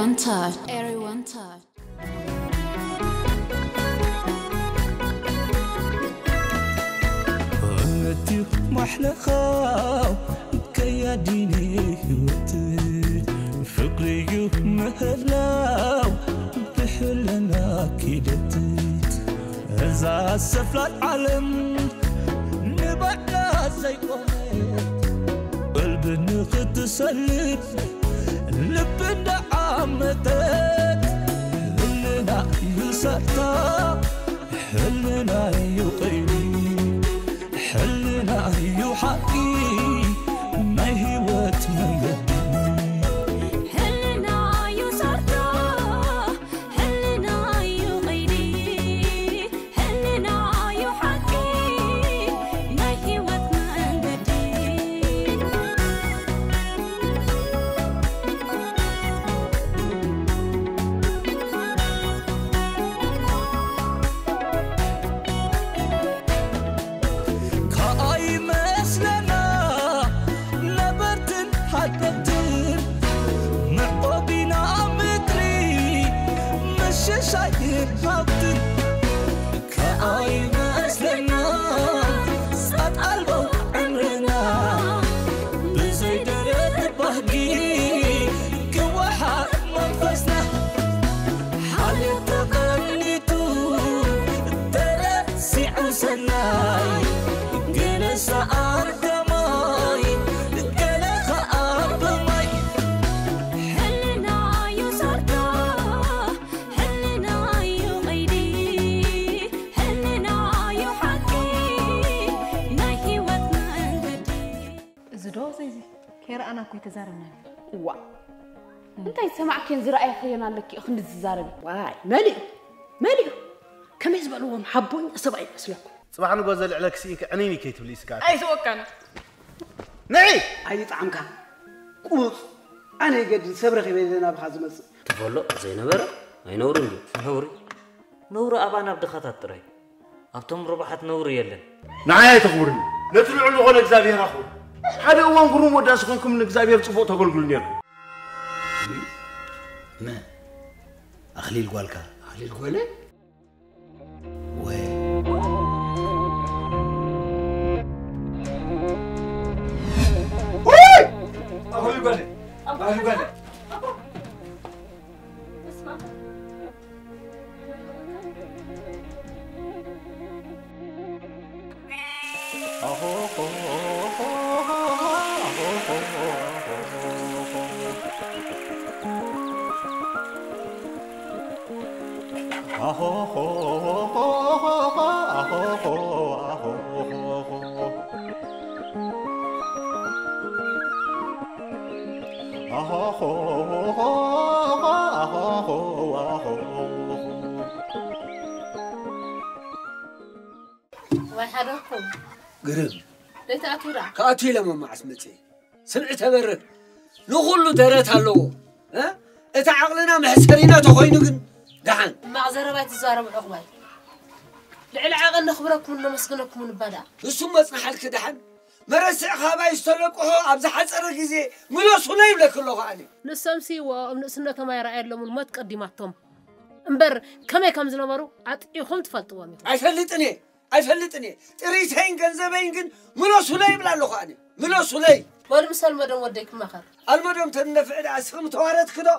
Everyone touch. Everyone touch. أنتي محلى خاو كيا ديني هوتي فقري مهلاو بحلنا كيدتيت إذا سفل العالم نبعنا زي قلبنا قد سلت لبنا عمتت حلنا يسرتا حلنا يقيني حلنا يحقي ما هيوت من حلنا يسرتا حلنا يغيري حلنا يحقي ما هيوت من بدي كأي مسلنا نبرتن حدتن معقوبنا مدري مش شايف نبتن كأي مسلنا صاد قلبه عمرنا بزيدرة بهجي كوحة منفسنا حالي تقلتو درسي عسناي جلس أرتماي جلس أرتماي حلنا يسرتا حلنا يغيري حلنا يحقي ما هيوت من بدي زدو زي كير أنا كنت زارنا وا انت يسمعك ينزر اي خينا لك اخن الزارب واي مالي كم يزبلوهم حبون سبعي اسلكم صباح نغزل عليك سيك عنيني كيت بليس كات اي سوكان نعي اي طعمك قوس انا قد سبر خبيلنا بخازمس تفولو زي نبره اي نورو نور ابانا بدخات طري ابتم ربحت نور يلن نعي تخورني نطلعوا له غير اغزابير اخو حدا وان غروم وداس كونكم من اغزابير صفو تغلغلني ما اخليل قالك اخليل قاله وي اخلي بالي وحدكم قرب ليت أتورا كاتي لما مع اسمتي سمعت برد نقول درت هلو ها انت عقلنا محسرينا تخوينو كن دحن مع زربات الزارب العقبال لعل عقل نخبركم ونمسكنكم ونبدا السم مصنح الكدحن مرسع خابا يستلقوا ابز حصر غزي ملوسو لا يبلك له علي نسمسي وامنسنا كما يرأي لهم الموت قديماتهم امبر كما كم زنبرو عطيهم تفلطوا አይፈልጥኔ ጥሪቴን ገንዘበኝ ግን ምሎሱ ላይ ይብላል ሆአኒ ምሎሱ ላይ ወልምሰል መደም ወደክ ማኸር አልመደም ተነፍዕዳ አስክም ተዋረት ክዶ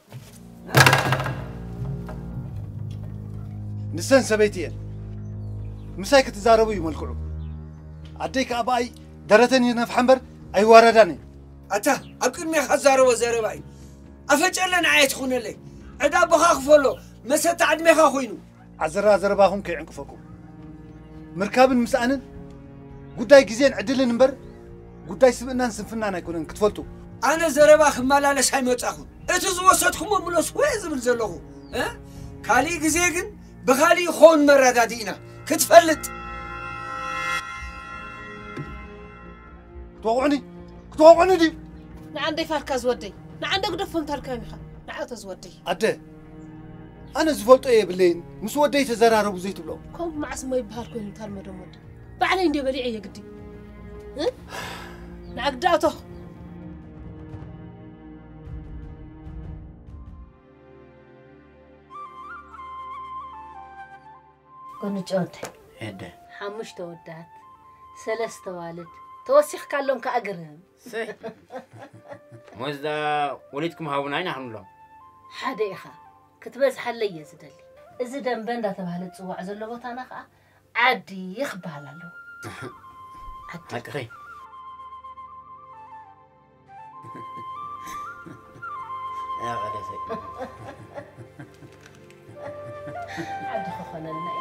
نسان سبيتين مساي كتزاربو يملكلو عديك اباي درتني نف حنبر اي ورداني اتا اكن مي خزارو زرباي افجلن عيت خونلي عدا بخاخفلو مسات عدمي خاخوينو عزرا زرباهم كيعنقفكم مركابن مسانن ጉዳይ ጊዜን ዕድልን እንበር ጉዳይ ስብናን ስንፍናን አይኮነን ክትፈልጡ انا زربا خمالالس አይመጣኹ እቲ ዝወሰድኩም ምሎስ ወይ ዝብል ዘለኹ ካሊ ጊዜ ግን بخالي خون مراداتينا كتفلت توقعني دي نعندي فالكاز ودي نعندك دفهم تالكامي خا نعاوتز ودي أده أنا زفلت إيه بالليل مس ودي تزرارو بزيت بلو كم مع اسمه يبهر كون تال مدام ودي بعدين دي بديعي يا قدي نعقداته كون جوت هدا حمش تودات سلسة والد توسيخ كلهم كأجرهم مزدا وليدكم هاوناين حنلو حديخة كتبز حلي يزدلي إذا دم بندا تبهلت صواع زلوا بطانخ عادي يخبال له هاك خي يا غدا عاد خخنا لنا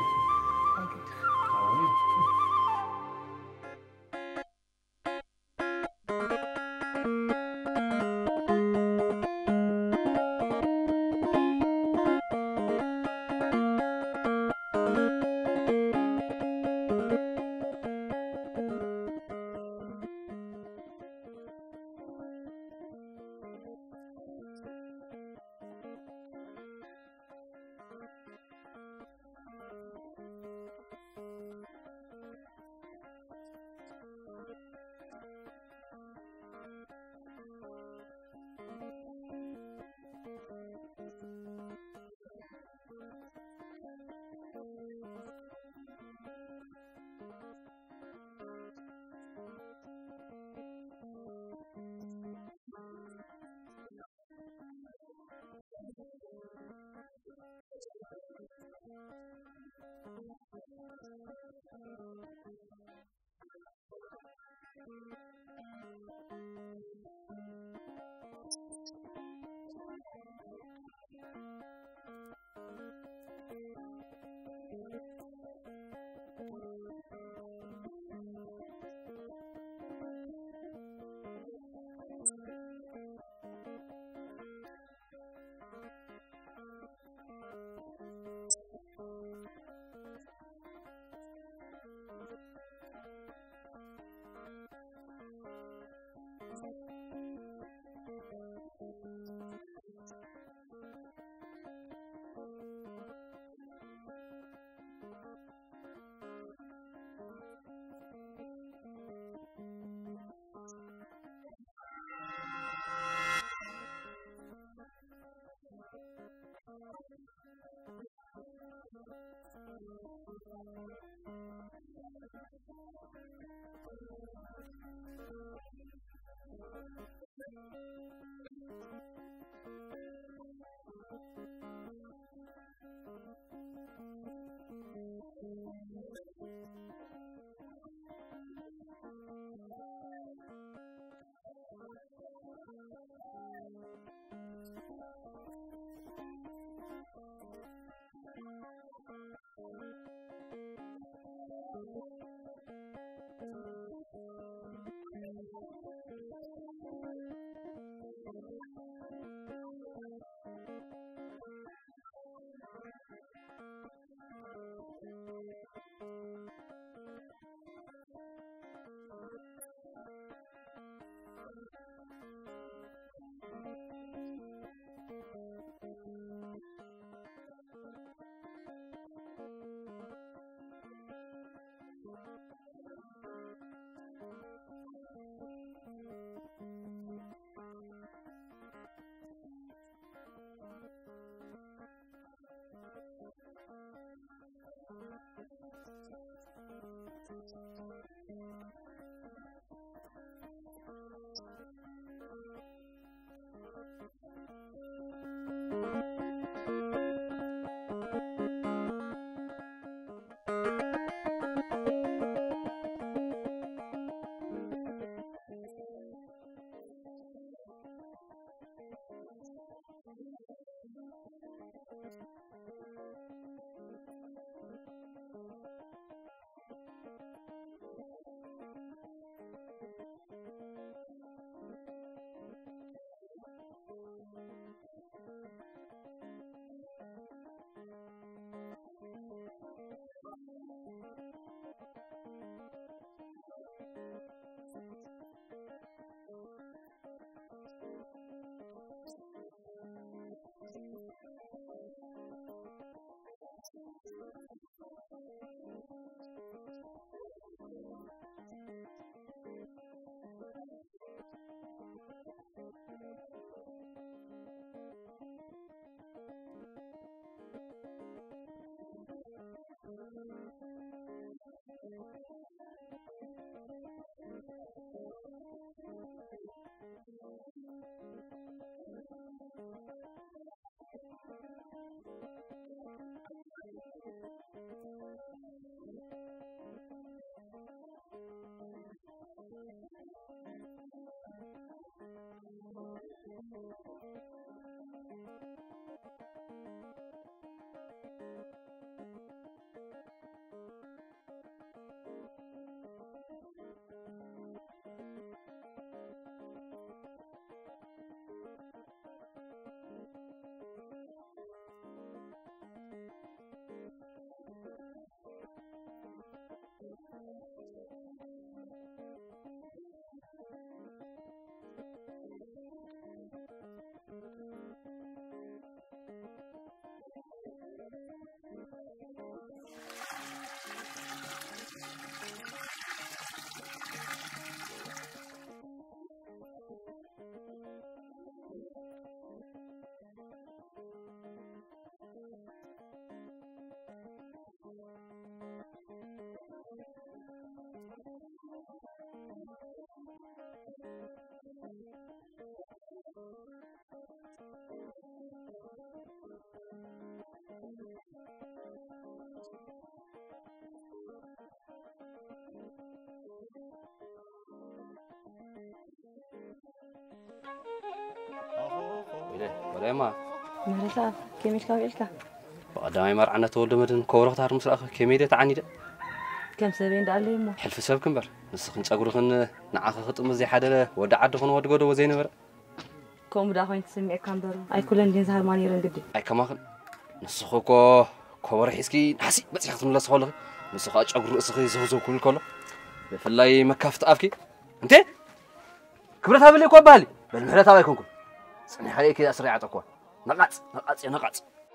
ولا ما مهرسا كيميش كابيلكا وقدامي مرعنا تولد مدن كورة تار مسرق كميدة تعني ده كم سبين دالي مو حلف سبب كمبر نسخن تقولخن نعاخ خطم زي حدا ودا عد خن ود غدو وزين بر كوم دا خوين تسمع كامبرو اي كلن دين زهر ماني رنجدي اي كما نسخوكو كور حسكي حسي بصيحت من لسخول نسخا ጨጉሩ እስኺ ዘውዘው ኩል ኮሎ በፍላይ መካፍት አፍኪ እንዴ ክብረት አብለ እኮ ባሊ በልምህረት አባይኩንኩ ጽኒ ሐሪክ አስሪዓ ጠቆ ነቃጽ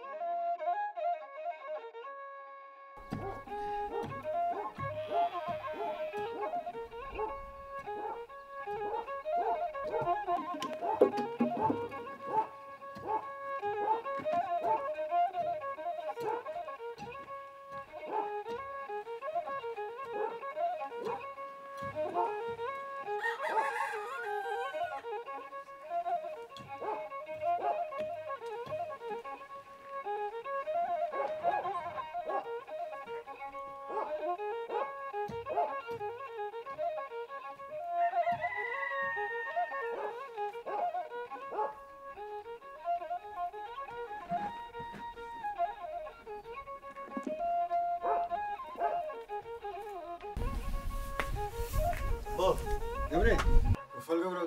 جبري وفل جبري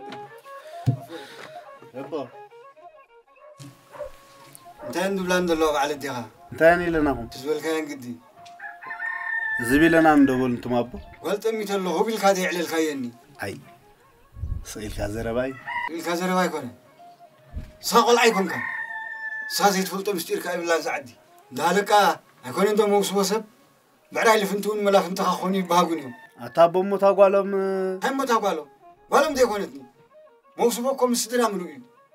يبا انت عند بلاند الله على الدها تاني لنا هم تزول كان قدي زبي لنا ندول انتم ابو قلت امي تلو هو بالكادي على الخيني اي سئل كازرباي الكازرباي كونه ساقل عيكم كان سازي تفلطو مستير كاي بلا زعدي دالكا يكون انت موس وسب بعد اللي فنتون ملا فنت خوني باغونيو اتابو تاغالم هم تاغالو والم دي كونتني موس بكم مستدرا منو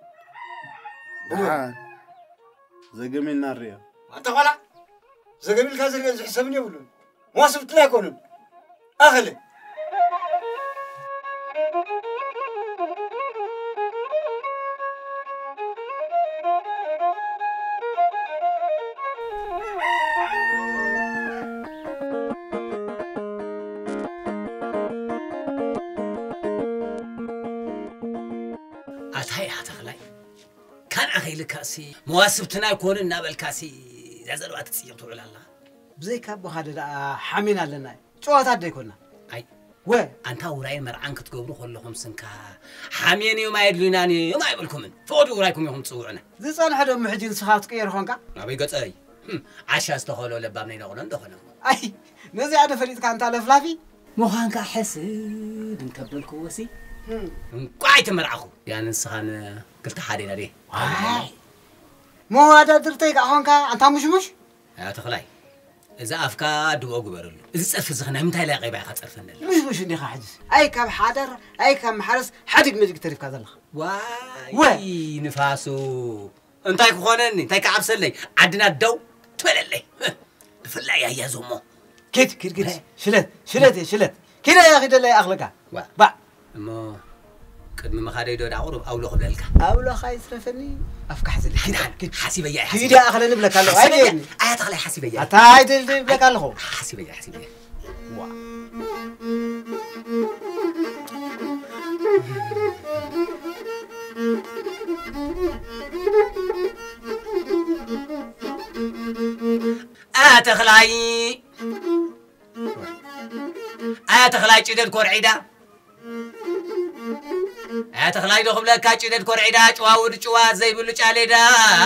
ها زغميل ناريا اتقلا زغميل كازر حسابني يقولون ما سبت لا يكونون اغلى كان أخي الكاسي مواسبتنا يكون نابل كاسي زازلوا أتصيب طول الله بزي كابو هذا حامينا لنا شو هذا يكوننا أي و أنت وراين مرعان كتقولوا خلهم سنكا حاميني وما يدلوناني وما يبلكم فودوا ورايكم يهم تصورنا زي صار حدا محجين صحات كير هونكا ما بيقص أي عشان استخلوا لبابني نقولن دخلنا أي نزي هذا فريد كان تعرف لافي مهانكا حسد نكبل كوسي قاعد مرعخو يعني نسخان قلت حالينا دي مو هذا درتيك هونكا أنت مش يا تخلاي إذا أفكار دو أقبل إذا صرف زخنا متى لا غيبة خاطر فنل مش إني خاحجز أي كم حادر أي كم حرس حدق مزق تعرف كذا الله واي نفاسو أنت يكونني تايك عبسلي عدنا الدو توللي فلا يا زومو كيت شلت كده يا أخي ده لا أخلقها با ما قد ما خارج دور عورب أو لخ بلالك أو لخ يسرفني أفكح زلي حاسب يا حاسب كده أخلي نبلك الله عادي تخلي حاسب يا أتايد نبلك الله حاسب يا وا تخلاي جدد كورعيدا تخلاي دخل لك جدد كورعيدا جواود جوا زي بلو جاليدا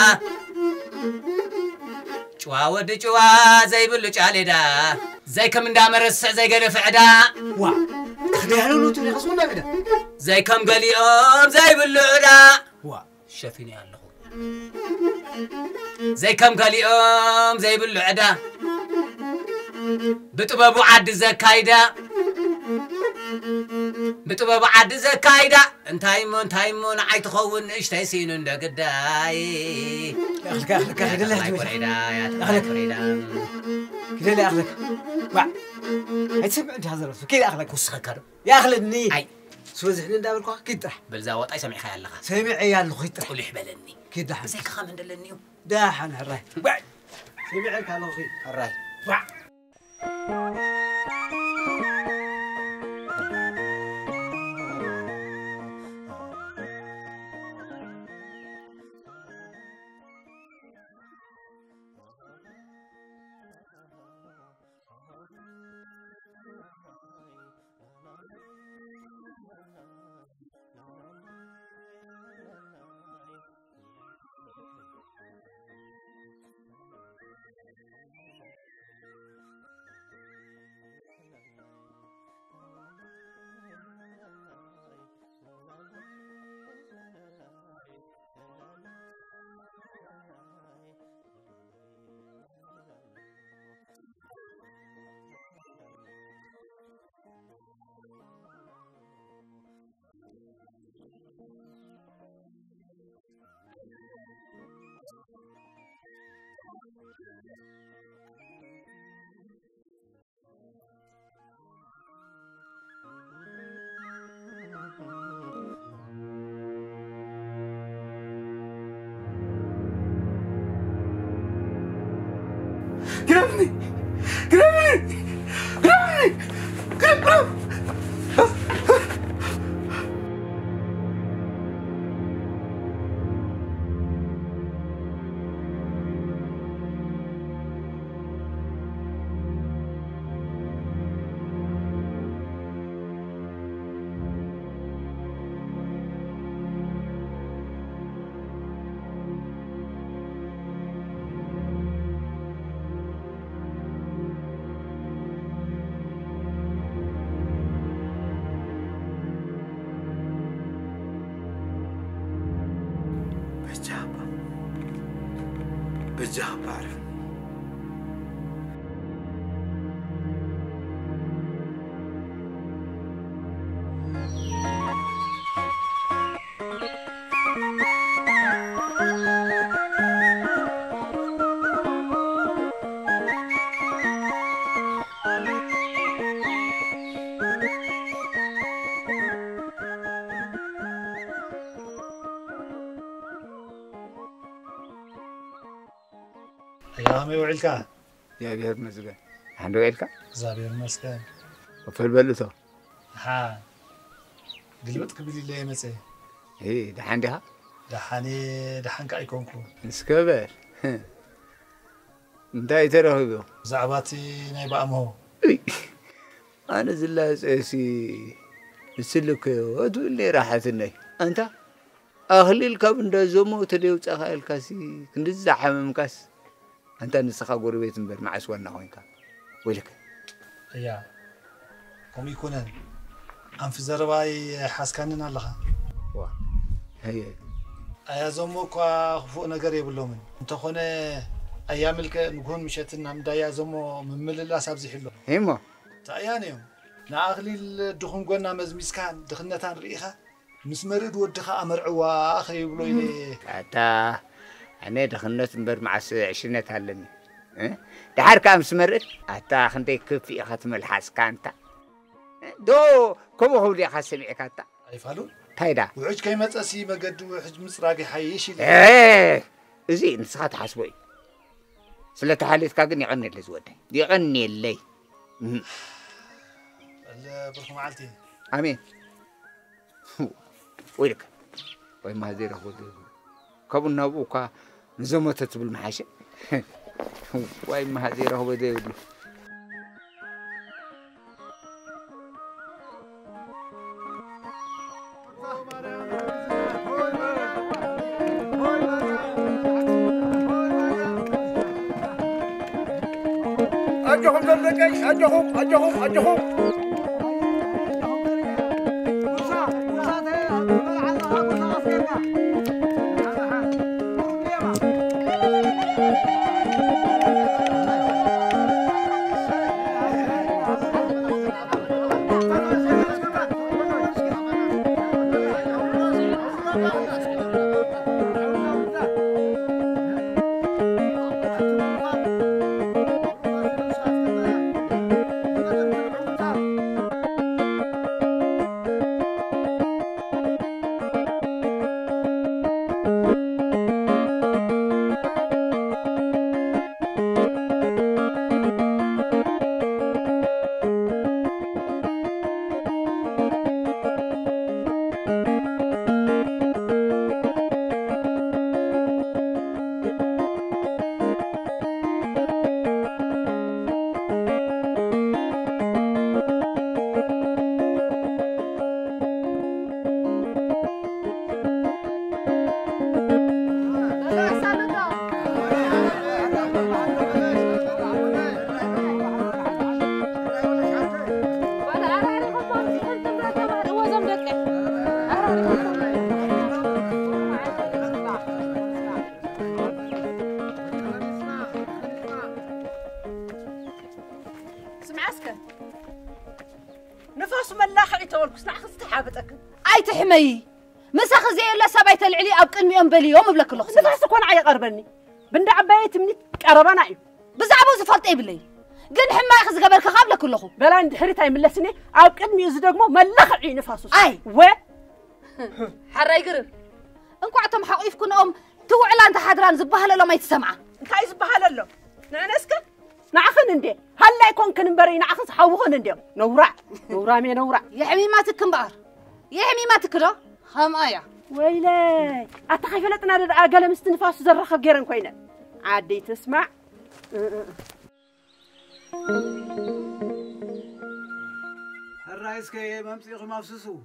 جواود جوا زي بلو جاليدا زي كم دامرس زي قرف عدا وا تخليها له تري خصونا بدا زي كم قليوم زي بلو عدا وا شافيني الله زي كم قليوم زي بلو عدا بطبابو عد زكايدا بطبابو عد زكايدا انتايمون عيت خون ايش تيسين اندقداي اخلك هذا لا اخلك كده لا اخلك وا هاي سمع انت هذا كده اخلك وسخكر يا اخلني اي سوزحنا ندابلكو كده بلزا وطاي سمعي خيال لها سمع عيال لخيت قول يحبلني كده زي كخام ندلنيو داحن هراي سمعك على خير هراي قربني قرب بجاه بعرف يا عمي وعلكا يا بير مسكن عنده عيلك زابير مسكن وفل بلته ها قلبت قبلي ليه مسي ايه ده عندها دحانك ايكونكو مسكبر انتي ترى زعباتي نايبا امو انا زلاس اسي مسلك ودو اللي راحتني انت اهلي الكاب اندزمو تديو صخايل كاسي كندز حمم كاس انت نسخه غوربيت مبر معس ونا خوينكا ويلك يا قوم يكونن ام في زرباي حاسكانن الله وا هي ايا زمو كو خفو ነገር يبلومن انت خونه اياملك نكون مشتنا مدايا زمو ممللاس ابزحلو هيما تايانيو ناخليل دخون غنا مزميسكان دخنتان ريخه مسمرد ودخه امرعوا اخي يبلو يلي اتا انا دخنت مبر معس 20 هالني دحر كام سمرد اتا خندي كفي ختم الحاسكانتا دو كم هو اللي خسمعك اتا ايفالو تايدا وعج كي متصي مقد وحج مصراقي حيش ايه زي نسخات حسبي سلت حاليت كاغن يغني لي زودي يغني لي بركم عالتي امين ويلك وي ما زير خذ كابو نابوكا نزمتت بالمحاشي وي ما زير هو بده يقول أجهم زلقي أجهم نفس ملاخ يتولك سنع خص تحابتك اي تحمي مسخ زي الا سبايت العلي اب قدمي ام بليوم بلك لخ نفس كون عي قربني بند عبايت مني قربنا بزعبو زفلط يبلي قن حماق زقبلك قبل كلخو بلا عند حريت يملسني او قدمي يزدغمو ملخعي نفاسوس اي و حراي قرب انكو عتم حقيفكن ام توعلا انت حدران زبهل لو ما يتسمع انتي زبهل له نعنسك نعخن اندي هلا يكون كنبري نعخن حوخن اندي نورا مي نورا يا حميماتك كمبار يا حميماتك له خمايا ويلي اتخيفلتنا رد اقل مستنفاس زرخب غيرن كوينه عادي تسمع الرئيس كي ممسيخ مافسسو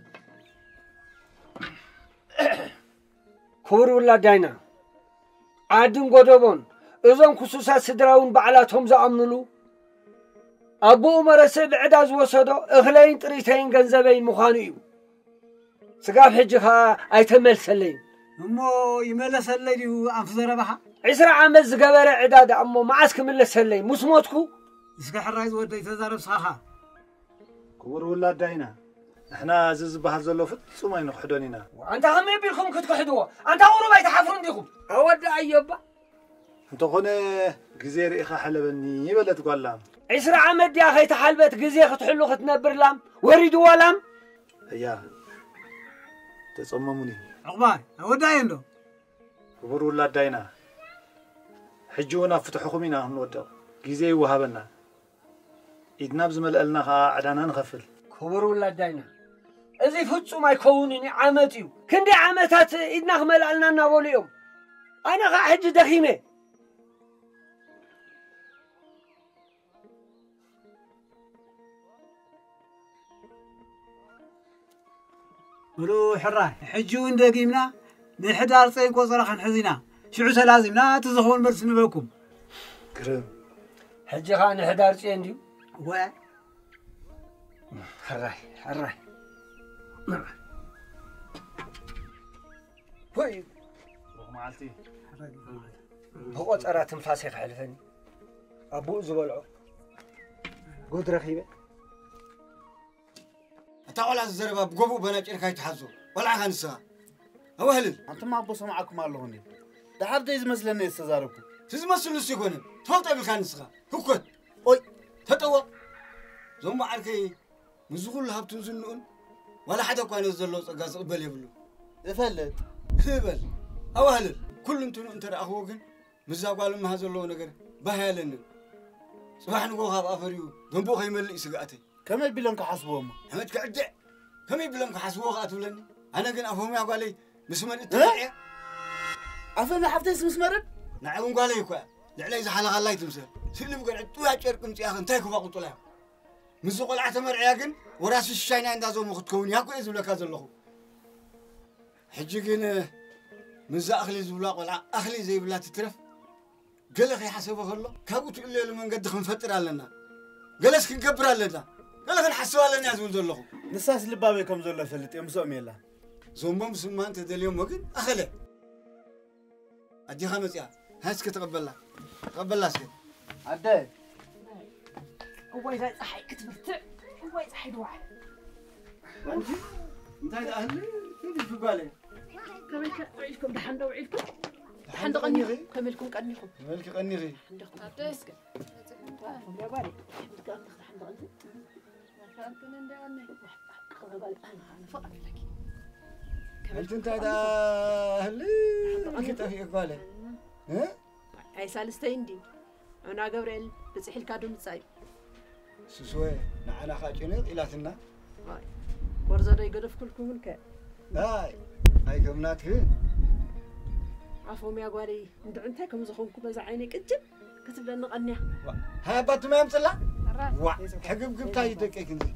كور ولا داينا عادن قدبون إذن خصوصا سدراون بعلاتهم زعمنلو أبو مرسي بعداز وصدو إغلين تريتين جنزبين مخانيو سقاف حجها أيتمل سلين أمو يمل سلين أنف زربها عسر عمل زقبر عداد أمو معاسك مل سلين مسموتكو إسكح الرئيس ودي تزارب صحا كور ولا داينا احنا زز بحزلو فتسو ما ينخدونينا أنت هم يبيلكم كتكحدوه أنت أورو بايت حفرون ديكم أود أيوبا أنت خونه جزير إخا حلبني يبلت قلام عسر عمد يا أخي تحلبت جزير ختحلو ختنبر لام وريدوا لام هيا تصمموني عقبال أود أيندو كبر ولا داينا حجونا فتحكم هنا نودو جزير وهبنا إدنا بزمل قلنا عدنا نغفل كبر ولا داينا إذا فتسو ما يكونني عمتيو كندي عمتات إدنا خمل قلنا نقوليهم أنا غاحج دخيمة ولو حراي حجون دقيمنا من حدار صين قصرخ حزينا شعو سلازمنا تزخون مرس نبلكم كرم حجي خان حدار صين دي و حراي وي معلتي هو ترى تنفاسي حلفني ابو زبلعو قد رخيبه أتقول على الزربة بقبو بناجر كاي تحزو ولا خنسا هو هلل أنت ما بص معكم الله هني ده حد يزمسلني استزاركم تزمسل السيكون تفوت بالخنسا هكوت أوي تتوا زوم عاركي مزغول هبتون زنون ولا حدا كان يزلو قاص قبل يبلو يفلت هبل هو هلل كل انت اخوكن مزاقال ما هزلو نجر بهالن صباح نقول هذا افريو دنبو خيمل يسقاتي كم يبلون كحسبوهم همت كعدع كم يبلون كحسبوه قاتولني انا كن افهم يا قالي مسمر التبعيه افهم حفتي مسمر نعم قالي كو لعلي زحل غلاي تمسل سلم قعد تو ياچركم يا اخي انتي كفا قطلا مسقول عتمر عياقن وراس الشاينا اندازو مختكون ياكو يزبلك زلخو حجي كن مز اخلي زبلا قلع اخلي زي بلا تترف قال اخي حسبه الله كابو تقول لي من قد خنفطر لنا قالس كنكبر لنا قال اخي حسوا لنا يزول زلخو نساس لبابي كم زول فلت يمسوم يلا زومبم سمان تدليوم وقت اخله ادي خمس يا هاسك تقبلها تقبلها سكت عدي هو إذا صحي كتبت هو إذا حيد واحد انت هذا اهلي كيف في بالي كملك عيشكم دحند وعيدكم دحند قنيخ كملكم قنيخم كملك قنيخي عديسك يا بالي دحند قنيخ انت هذا اهلي كيف في بالي ها اي سالستين دي انا جبريل بصحي الكادو مصاي سوسوي نعنا خاجنت الاتنا هاي ورزا يقدف كلكم الك هاي كمناك عفوا يا غاري ندعنتها كم زخونكم بزع عيني قجب كتب لنا قنيا ها بات ما يمصلا وا حقب قبتاي دقيق انت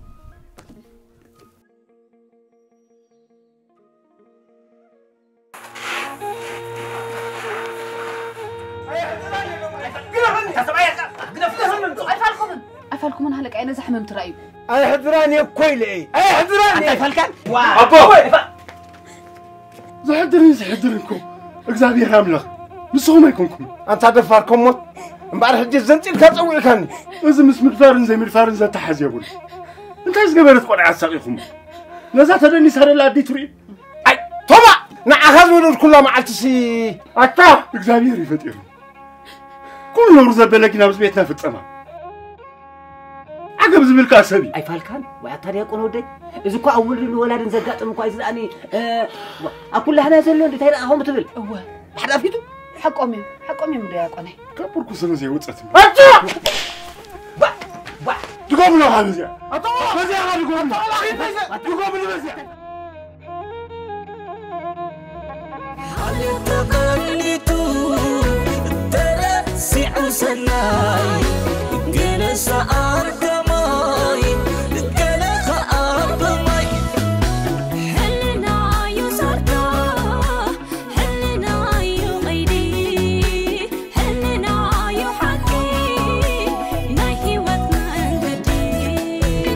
أفعلكم من هلك أين زحمة مترأيب أي حضراني كويلي أي حضراني أنت فالكان أبو زحدرنكم إجزابي هاملخ نسوم يكونكم أنت دفاركم موت مبارح الجيز زنتين كاتسوي كان إذا مس مدفارن زي مدفارن زي تحزي أقول أنت إيش قبلت قول عساقيكم لازم تدني سهر الأدي تري أي طبعا نعهز ولد كلها مع التسي أتا إجزابي ريفتير كل نور زبلك نابز بيتنا في السماء عقب زبلك أسبي أي فالكان وعطاري أقول هودي إذا كوا أول الولاد نزقات مكوا إذا أني أقول لها نازل لون دتير أهم تبل حدا فيتو حق أمي مديا قني كبر كسر زي وصت تقوم له هذا زي بزي هذا تقوم له بزي حالي تقلتو ترسي عسناي جلس أرض ماي جلخ أرض ماي حلنا يسرتا حلنا يغيدي حلنا يحكي ناهي وطن جديد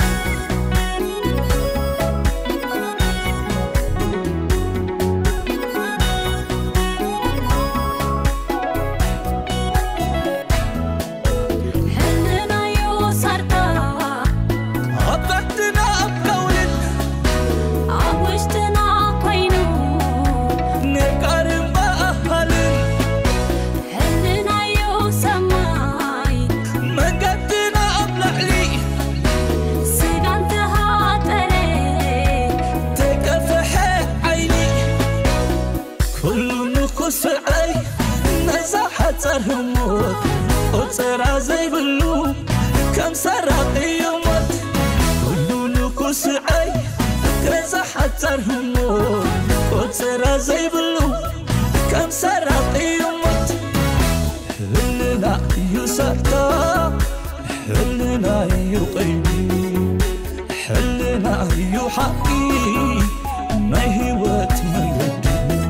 سعي نزحت صرموت وصرا زي بلو كم سرق يومت كل لكو سعي نزحت صرموت وصرا زي بلو كم سرق يومت هلنا يسرتا هلنا يقيني هلنا يحقي ما هوت ملدي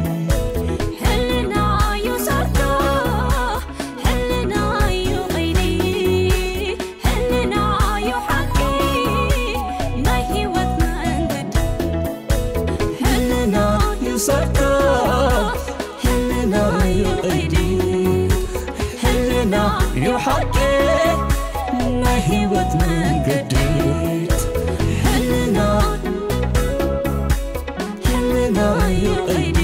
سرتا هلنا يقيدي هلنا يحكي ما هيوت من جديد هلنا يقيدي